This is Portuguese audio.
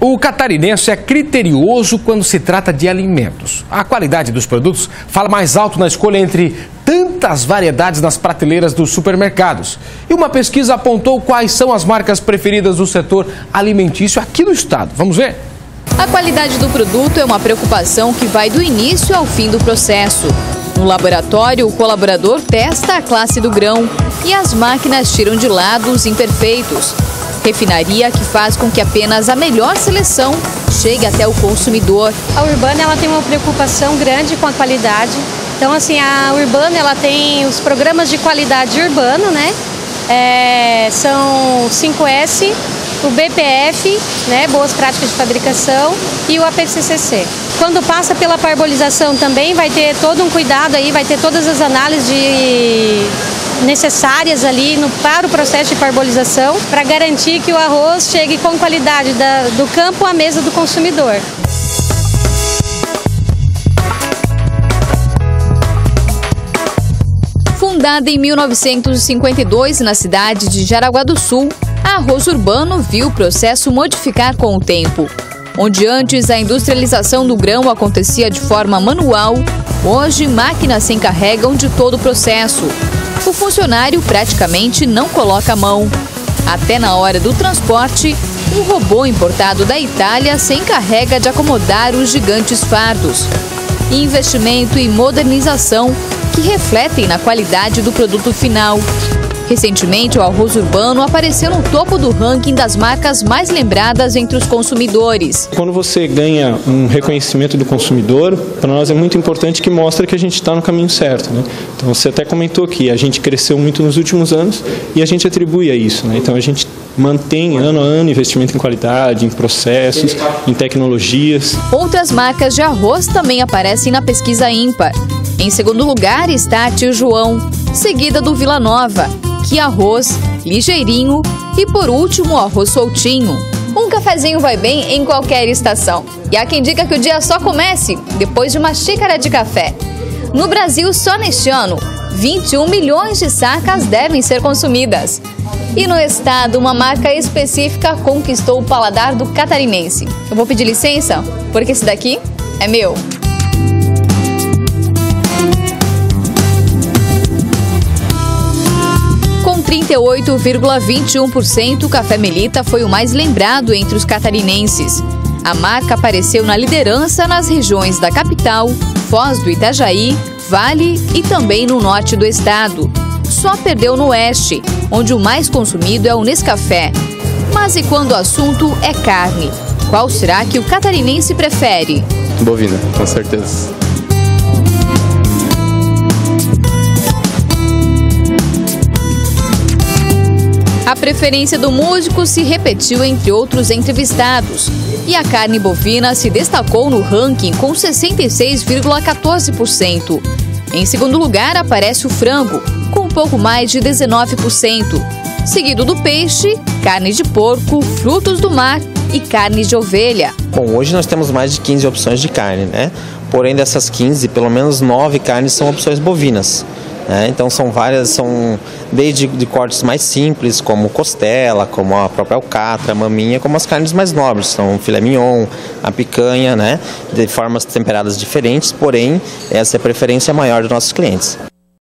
O catarinense é criterioso quando se trata de alimentos. A qualidade dos produtos fala mais alto na escolha entre tantas variedades nas prateleiras dos supermercados. E uma pesquisa apontou quais são as marcas preferidas do setor alimentício aqui no estado. Vamos ver? A qualidade do produto é uma preocupação que vai do início ao fim do processo. No laboratório, o colaborador testa a classe do grão e as máquinas tiram de lado os imperfeitos. Refinaria que faz com que apenas a melhor seleção chegue até o consumidor. A Urbana ela tem uma preocupação grande com a qualidade. Então, assim, a Urbana ela tem os programas de qualidade urbano, né? São 5S, o BPF, né? Boas práticas de fabricação, e o APCCC. Quando passa pela parbolização também vai ter todo um cuidado aí, vai ter todas as análises necessárias ali para o processo de parbolização, para garantir que o arroz chegue com qualidade do campo à mesa do consumidor. Fundada em 1952 na cidade de Jaraguá do Sul, a Arroz Urbano viu o processo modificar com o tempo. Onde antes a industrialização do grão acontecia de forma manual, hoje máquinas se encarregam de todo o processo. O funcionário praticamente não coloca a mão. Até na hora do transporte, um robô importado da Itália se encarrega de acomodar os gigantes fardos. Investimento e modernização que refletem na qualidade do produto final. Recentemente, o arroz urbano apareceu no topo do ranking das marcas mais lembradas entre os consumidores. Quando você ganha um reconhecimento do consumidor, para nós é muito importante que mostra que a gente está no caminho certo, né? Então você até comentou que a gente cresceu muito nos últimos anos e a gente atribui a isso, né? Então a gente mantém ano a ano investimento em qualidade, em processos, em tecnologias. Outras marcas de arroz também aparecem na pesquisa ímpar. Em segundo lugar está a Tio João, seguida do Vila Nova, Que Arroz, Ligeirinho e, por último, o Arroz Soltinho. Um cafezinho vai bem em qualquer estação. E há quem diga que o dia só comece depois de uma xícara de café. No Brasil, só neste ano, 21 milhões de sacas devem ser consumidas. E no estado, uma marca específica conquistou o paladar do catarinense. Eu vou pedir licença, porque esse daqui é meu. Com 38,21%, o Café Melita foi o mais lembrado entre os catarinenses. A marca apareceu na liderança nas regiões da capital, Foz do Itajaí, Vale e também no norte do estado. Só perdeu no oeste, onde o mais consumido é o Nescafé. Mas e quando o assunto é carne? Qual será que o catarinense prefere? Bovina, com certeza. A preferência do músico se repetiu entre outros entrevistados. E a carne bovina se destacou no ranking com 66,14%. Em segundo lugar aparece o frango, com um pouco mais de 19%. Seguido do peixe, carne de porco, frutos do mar e carne de ovelha. Bom, hoje nós temos mais de 15 opções de carne, né? Porém, dessas 15, pelo menos 9 carnes são opções bovinas. Então são várias, são desde de cortes mais simples, como costela, como a própria alcatra, a maminha, como as carnes mais nobres, são o filé mignon, a picanha, né? De formas temperadas diferentes, porém essa é a preferência maior dos nossos clientes.